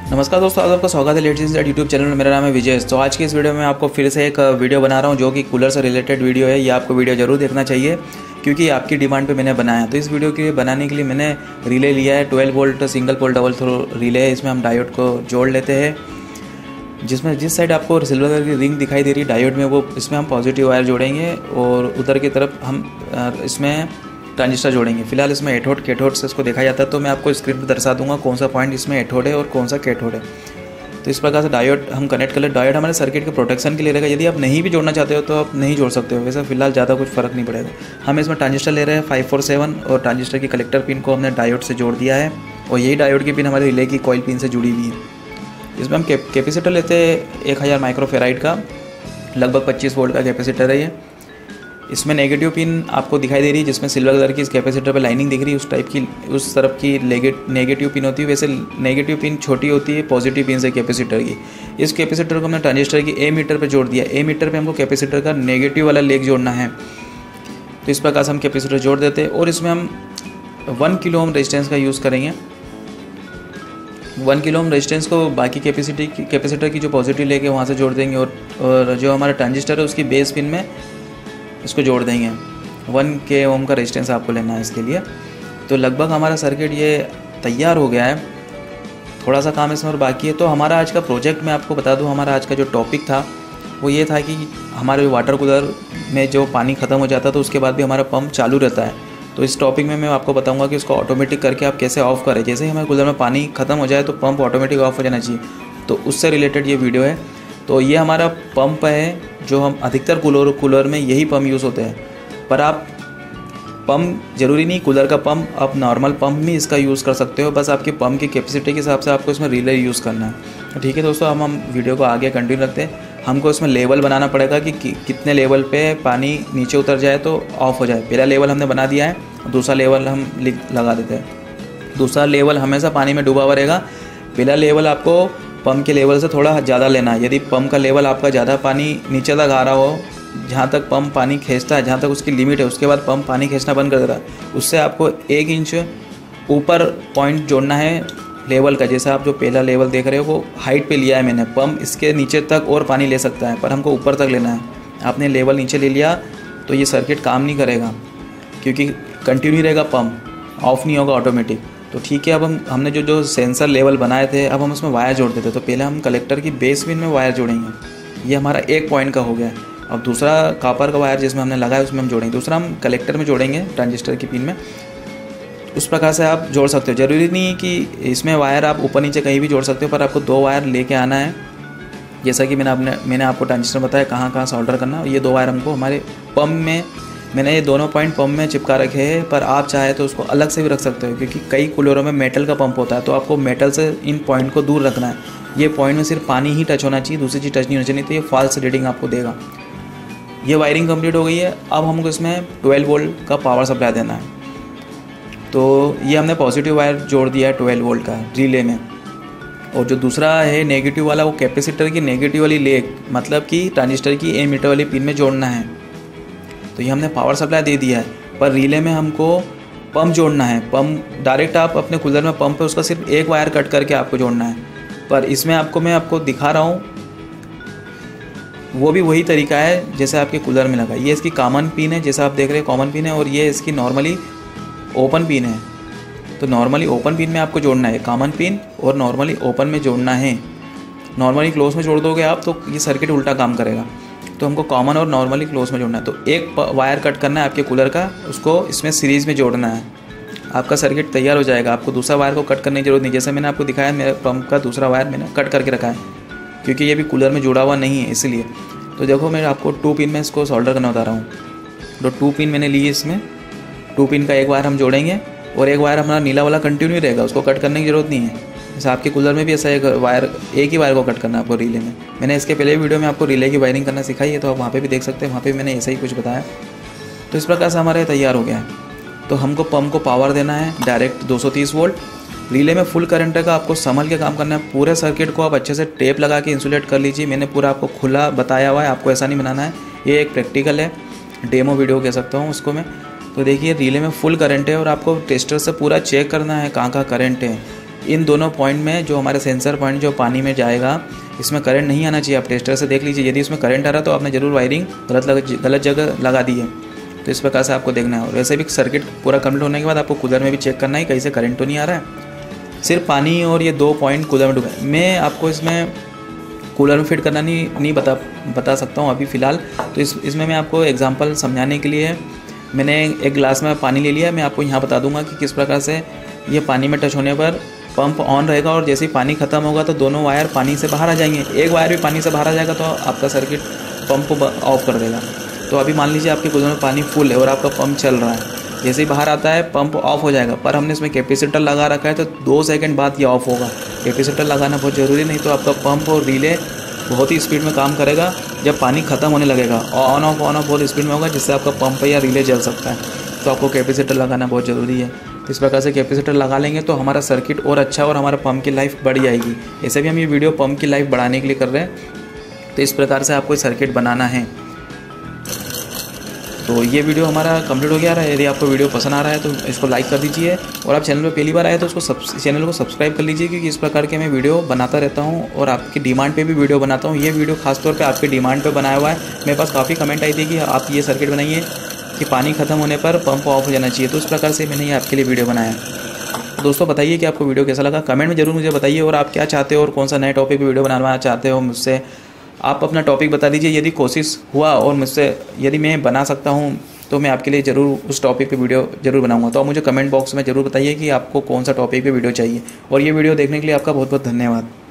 नमस्कार दोस्तों, आज आपका स्वागत है लेटेस्ट यूट्यूब चैनल में। मेरा नाम है विजय। तो आज की इस वीडियो में आपको फिर से एक वीडियो बना रहा हूं जो कि कूलर से रिलेटेड वीडियो है। ये आपको वीडियो ज़रूर देखना चाहिए क्योंकि आपकी डिमांड पे मैंने बनाया। तो इस वीडियो के बनाने के लिए मैंने रिले लिया है, 12 volt single pole double throw relay है। इसमें हम डायोड को जोड़ लेते हैं, जिसमें जिस साइड आपको सिल्वर कलर की रिंग दिखाई दे रही है डायोड में, वो इसमें हम पॉजिटिव वायर जोड़ेंगे और उधर की तरफ हम इसमें ट्रांजिस्टर जोड़ेंगे। फिलहाल इसमें एथोड कैथोड से इसको देखा जाता है, तो मैं आपको स्क्रीन पर दर्शा दूंगा कौन सा पॉइंट इसमें एथोड है और कौन सा कैथोड है। तो इस प्रकार से डायोड हम कनेक्ट कर ले। डायोड हमारे सर्किट के प्रोटेक्शन के लिए रहेगा। यदि आप नहीं भी जोड़ना चाहते हो तो आप नहीं जोड़ सकते हो, वैसे फिलहाल ज़्यादा कुछ फ़र्क नहीं पड़ेगा। हम इसमें ट्रांजिस्टर ले रहे हैं 547 और ट्रांजिस्टर की कलेक्टर पिन को हमने डायोड से जोड़ दिया है और यही डायोड की पिन हमारे रिले की कॉइल पिन से जुड़ी हुई है। इसमें हम कैपेसिटर लेते हैं 1000 माइक्रोफेराइड का, लगभग 25 वोल्ट का कैपेसिटर है ये। इसमें नेगेटिव पिन आपको दिखाई दे रही है, जिसमें सिल्वर कलर की इस कैपेसिटर पे लाइनिंग दिख रही है, उस टाइप की उस तरफ की नेगेटिव पिन होती है। वैसे नेगेटिव पिन छोटी होती है पॉजिटिव पिन से कैपेसिटर की। इस कैपेसिटर को हमने ट्रांजिस्टर की ए मीटर पे जोड़ दिया। ए मीटर पे हमको कैपेसिटर का नेगेटिव वाला लेग जोड़ना है। तो इस प्रकार से हम कैपेसिटर जोड़ देते हैं और इसमें हम 1 किलो ओम रेजिस्टेंस का यूज़ करेंगे। 1 किलो ओम रेजिस्टेंस को बाकी कैपेसिटर की जो पॉजिटिव लेग है वहाँ से जोड़ देंगे और जो हमारा ट्रांजिस्टर है उसकी बेस पिन में इसको जोड़ देंगे। 1 के ओम का रेजिस्टेंस आपको लेना है इसके लिए। तो लगभग हमारा सर्किट ये तैयार हो गया है, थोड़ा सा काम इसमें और बाकी है। तो हमारा आज का प्रोजेक्ट मैं आपको बता दूं, हमारा आज का जो टॉपिक था वो ये था कि हमारे वाटर कूलर में जो पानी ख़त्म हो जाता है तो उसके बाद भी हमारा पंप चालू रहता है। तो इस टॉपिक में मैं आपको बताऊँगा कि उसको ऑटोमेटिक करके आप कैसे ऑफ़ करें। जैसे ही हमारे कूलर में पानी ख़त्म हो जाए तो पंप ऑटोमेटिक ऑफ हो जाना चाहिए, तो उससे रिलेटेड ये वीडियो है। तो ये हमारा पंप है जो हम अधिकतर कूलर में यही पंप यूज़ होते हैं, पर आप पंप ज़रूरी नहीं कूलर का पंप, आप नॉर्मल पंप भी इसका यूज़ कर सकते हो। बस आपके पंप की कैपेसिटी के हिसाब से आपको इसमें रिले यूज़ करना है। ठीक है दोस्तों, हम वीडियो को आगे कंटिन्यू रखते हैं। हमको इसमें लेवल बनाना पड़ेगा कि कितने लेवल पे पानी नीचे उतर जाए तो ऑफ़ हो जाए। पहला लेवल हमने बना दिया है, दूसरा लेवल हम लगा देते हैं। दूसरा लेवल हमेशा पानी में डूबा हुआ रहेगा। पहला लेवल आपको पंप के लेवल से थोड़ा ज़्यादा लेना है। यदि पंप का लेवल आपका ज़्यादा पानी नीचे तक आ रहा हो, जहाँ तक पंप पानी खींचता है, जहाँ तक उसकी लिमिट है, उसके बाद पंप पानी खींचना बंद कर देता है, उससे आपको 1 इंच ऊपर पॉइंट जोड़ना है लेवल का। जैसे आप जो पहला लेवल देख रहे हो वो हाइट पे लिया है मैंने, पंप इसके नीचे तक और पानी ले सकता है, पर हमको ऊपर तक लेना है। आपने लेवल नीचे ले लिया तो ये सर्किट काम नहीं करेगा क्योंकि कंटिन्यू रहेगा, पंप ऑफ नहीं होगा ऑटोमेटिक। तो ठीक है, अब हमने जो सेंसर लेवल बनाए थे अब हम उसमें वायर जोड़ देते। तो पहले हम कलेक्टर की बेस पिन में वायर जोड़ेंगे, ये हमारा 1 पॉइंट का हो गया। अब दूसरा कॉपर का वायर जिसमें हमने लगाया उसमें हम जोड़ेंगे, दूसरा हम कलेक्टर में जोड़ेंगे ट्रांजिस्टर की पिन में। उस प्रकार से आप जोड़ सकते हो। ज़रूरी नहीं कि इसमें वायर आप ऊपर नीचे कहीं भी जोड़ सकते हो, पर आपको 2 वायर लेके आना है। जैसा कि मैंने आपको ट्रांजिस्टर बताया कहाँ कहाँ सोल्डर करना। ये 2 वायर हमको हमारे पंप में, मैंने ये दोनों पॉइंट पंप में चिपका रखे हैं, पर आप चाहे तो उसको अलग से भी रख सकते हो क्योंकि कई कूलरों में मेटल का पंप होता है। तो आपको मेटल से इन पॉइंट को दूर रखना है। ये पॉइंट में सिर्फ पानी ही टच होना चाहिए, दूसरी चीज़ टच नहीं होनी चाहिए, तो ये फॉल्स रीडिंग आपको देगा। ये वायरिंग कंप्लीट हो गई है। अब हमको इसमें 12 वोल्ट का पावर सप्लाई देना है। तो ये हमने पॉजिटिव वायर जोड़ दिया है 12 वोल्ट का रिले में, और जो दूसरा है नेगेटिव वाला वो कैपेसिटर की नेगेटिव वाली लेग, मतलब कि ट्रांजिस्टर की ए मीटर वाली पिन में जोड़ना है। तो ये हमने पावर सप्लाई दे दिया है, पर रिले में हमको पंप जोड़ना है। पंप डायरेक्ट आप अपने कूलर में पंप है उसका सिर्फ 1 वायर कट करके आपको जोड़ना है, पर इसमें मैं आपको दिखा रहा हूँ वो भी वही तरीका है जैसे आपके कूलर में लगा। ये इसकी कॉमन पिन है, जैसा आप देख रहे हैं कॉमन पिन है, और ये इसकी नॉर्मली ओपन पिन है। तो नॉर्मली ओपन पिन में आपको जोड़ना है कॉमन पिन, और नॉर्मली ओपन में जोड़ना है। नॉर्मली क्लोज में जोड़ दोगे आप तो ये सर्किट उल्टा काम करेगा। तो हमको कॉमन और नॉर्मली क्लोज में जोड़ना है। तो 1 वायर कट करना है आपके कूलर का, उसको इसमें सीरीज़ में जोड़ना है, आपका सर्किट तैयार हो जाएगा। आपको दूसरा वायर को कट करने की जरूरत नहीं। जैसे मैंने आपको दिखाया मेरे पंप का दूसरा वायर मैंने कट करके रखा है क्योंकि ये भी कूलर में जुड़ा हुआ नहीं है इसलिए। तो देखो मैं आपको 2 पिन में इसको सोल्डर करना बता रहा हूँ। तो 2 पिन मैंने ली है, इसमें 2 पिन का 1 वायर हम जोड़ेंगे और 1 वायर हमारा नीला वाला कंटिन्यू रहेगा, उसको कट करने की ज़रूरत नहीं है। जैसे आपके कूलर में भी ऐसा एक ही वायर को कट करना है आपको रिले में। मैंने इसके पहले वीडियो में आपको रिले की वायरिंग करना सिखाई है, तो आप वहाँ पे भी देख सकते हैं, वहाँ पे भी मैंने ऐसा ही कुछ बताया। तो इस प्रकार से हमारा तैयार हो गया है। तो हमको पंप को पावर देना है डायरेक्ट 230 वोल्ट। रिले में फुल करंट का आपको संभल के काम करना है। पूरे सर्किट को आप अच्छे से टेप लगा के इंसुलेट कर लीजिए। मैंने पूरा आपको खुला बताया हुआ है, आपको ऐसा नहीं बनाना है। ये एक प्रैक्टिकल है, डेमो वीडियो कह सकता हूँ उसको मैं। तो देखिए रिले में फुल करंट है और आपको टेस्टर से पूरा चेक करना है कहाँ कहाँ करंट है। इन दोनों पॉइंट में जो हमारे सेंसर पॉइंट जो पानी में जाएगा, इसमें करंट नहीं आना चाहिए। आप टेस्टर से देख लीजिए, यदि इसमें करंट आ रहा है तो आपने ज़रूर वायरिंग गलत जगह लगा दी है। तो इस प्रकार से आपको देखना है। और वैसे भी सर्किट पूरा कंप्लीट होने के बाद आपको कूलर में भी चेक करना है कहीं से करंट तो नहीं आ रहा है। सिर्फ पानी और ये 2 पॉइंट कूलर में डूबे। मैं आपको इसमें कूलर में फिट करना नहीं बता सकता हूँ अभी फ़िलहाल। तो इसमें मैं आपको एग्जांपल समझाने के लिए मैंने एक गिलास में पानी ले लिया। मैं आपको यहाँ बता दूंगा कि किस प्रकार से ये पानी में टच होने पर पंप ऑन रहेगा और जैसे ही पानी ख़त्म होगा तो दोनों वायर पानी से बाहर आ जाएंगे। एक वायर भी पानी से बाहर आ जाएगा तो आपका सर्किट पंप को ऑफ कर देगा। तो अभी मान लीजिए आपके कूलर में पानी फुल है और आपका पंप चल रहा है, जैसे ही बाहर आता है पंप ऑफ हो जाएगा। पर हमने इसमें कैपेसिटर लगा रखा है तो 2 सेकंड बाद ये ऑफ होगा। कैपेसिटर लगाना बहुत ज़रूरी, नहीं तो आपका पंप और रिले बहुत ही स्पीड में काम करेगा जब पानी ख़त्म होने लगेगा। और ऑन ऑफ बहुत स्पीड में होगा जिससे आपका पंप या रिले जल सकता है। तो आपको कैपेसिटर लगाना बहुत ज़रूरी है। तो इस प्रकार से कैपेसिटर लगा लेंगे तो हमारा सर्किट और अच्छा और हमारा पंप की लाइफ बढ़ जाएगी। ऐसे भी हम ये वीडियो पंप की लाइफ बढ़ाने के लिए कर रहे हैं। तो इस प्रकार से आपको सर्किट बनाना है। तो ये वीडियो हमारा कंप्लीट हो गया है। यदि आपको वीडियो पसंद आ रहा है तो इसको लाइक कर दीजिए और आप चैनल पर पहली बार आए तो उसको चैनल को सब्सक्राइब कर लीजिए, क्योंकि इस प्रकार के मैं वीडियो बनाता रहता हूँ और आपकी डिमांड पे भी वीडियो बनाता हूँ। ये वीडियो खासतौर पे आपकी डिमांड पे बनाया हुआ है। मेरे पास काफ़ी कमेंट आई थी कि आप ये सर्किट बनाइए कि पानी ख़त्म होने पर पंप ऑफ हो जाना चाहिए। तो इस प्रकार से मैंने ये आपके लिए वीडियो बनाया। तो दोस्तों बताइए कि आपको वीडियो कैसा लगा, कमेंट में ज़रूर मुझे बताइए। और आप क्या चाहते हो और कौन सा नए टॉपिक पर वीडियो बनाना चाहते हो मुझसे, आप अपना टॉपिक बता दीजिए। यदि कोशिश हुआ और मुझसे यदि मैं बना सकता हूँ तो मैं आपके लिए ज़रूर उस टॉपिक पे वीडियो ज़रूर बनाऊंगा। तो आप मुझे कमेंट बॉक्स में ज़रूर बताइए कि आपको कौन सा टॉपिक पे वीडियो चाहिए। और ये वीडियो देखने के लिए आपका बहुत बहुत धन्यवाद।